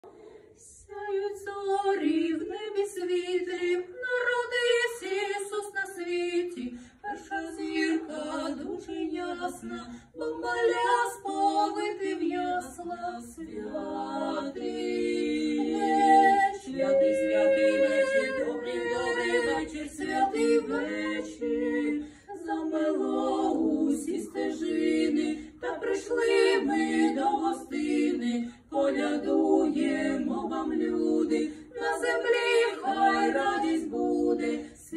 Сяють зорі в небі світлі, народився Ісус на світі. Перша зірка дуже ясна, бо маля сповити в ясла. Святий вечір, добрий вечір, святий вечір. Замело усі стежини, та прийшли ми до гостини. Колядуємо вам, люди, на землі хай радість буде.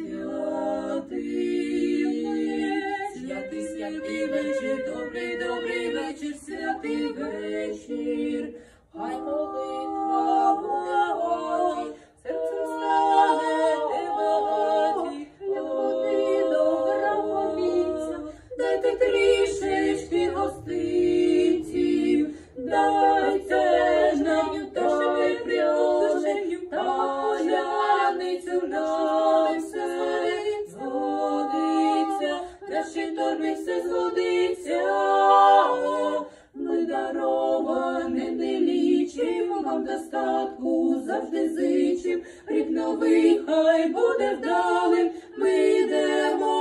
Святий вечір, добрий вечір, святий вечір. Хай молитва буде очі, серцем стане багаті. Як води добра повіця, дайте трішечки гостинців, дайте нам той пряженю, паляницю нам все згодиться, наші торби все згодиться. Ми даровані не лічимо, вам достатку завжди зичим. Рік новий хай буде вдалим, ми йдемо